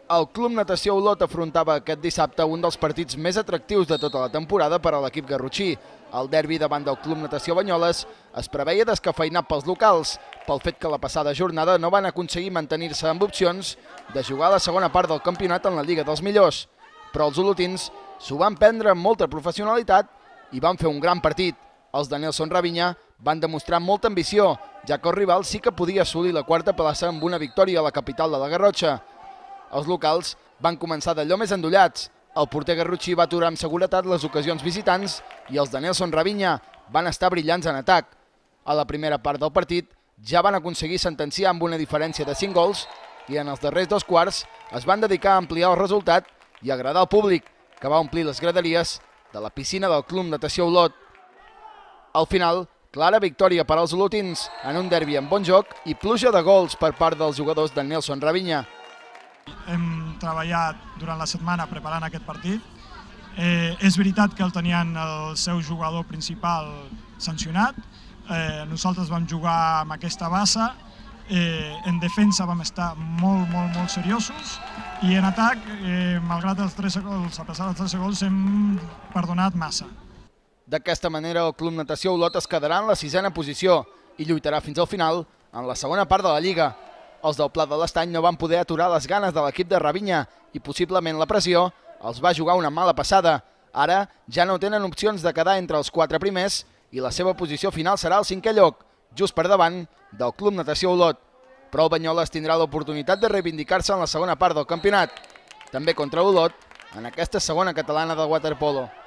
El Club Natació Olot afrontava aquest dissabte un dels partits més atractius de tota la temporada per a l'equip garrotxí. El derbi davant del Club Natació Banyoles es preveia descafeinat pels locals, pel fet que la passada jornada no van aconseguir mantenir-se amb opcions de jugar a la segona part del campionat en la Lliga dels Millors. Però els olotins s'ho van prendre amb molta professionalitat i van fer un gran partit. Els de Nelson Ravinya van demostrar molta ambició, ja que el rival sí que podia assolir la quarta plaça amb una victòria a la capital de la Garrotxa. Els locals van començar d'allò més endollats. El porter garrotxí va aturar amb seguretat les ocasions visitants i els de Nelson Ravinya van estar brillants en atac. A la primera part del partit ja van aconseguir sentenciar amb una diferència de 5 gols i en els darrers 2 quarts es van dedicar a ampliar el resultat i agradar al públic, que va omplir les graderies de la piscina del Club Natació Olot. Al final, clara victòria per als olotins en un derbi amb bon joc i pluja de gols per part dels jugadors de Nelson Ravinya. Hem treballat durant la setmana preparant aquest partit. És veritat que el tenien el seu jugador principal sancionat. Nosaltres vam jugar amb aquesta base. En defensa vam estar molt seriosos i en atac, malgrat els 3 gols, a pesar dels 3 gols, hem perdonat massa. D'aquesta manera, el Club Natació Olot es quedarà en la 6a posició i lluitarà fins al final en la segona part de la Lliga. Els del Pla de l'Estany no van poder aturar les ganes de l'equip de Ravinya i possiblement la pressió els va jugar una mala passada. Ara ja no tenen opcions de quedar entre els 4 primers i la seva posició final serà el 5è lloc, just per davant del Club Natació Olot. Però el Banyoles tindrà l'oportunitat de reivindicar-se en la segona part del campionat, també contra l'Olot, en aquesta segona catalana de waterpolo.